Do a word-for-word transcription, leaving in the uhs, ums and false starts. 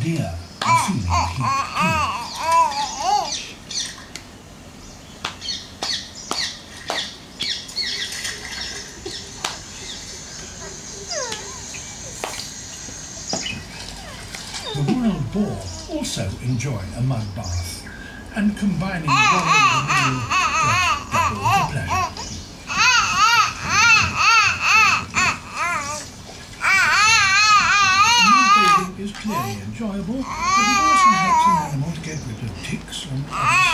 deer are feeling the heat too. The wild boar also enjoy a mud bath, and combining one and two just double the pleasure. Mud bathing is clearly enjoyable, but it also helps an animal to get rid of ticks and other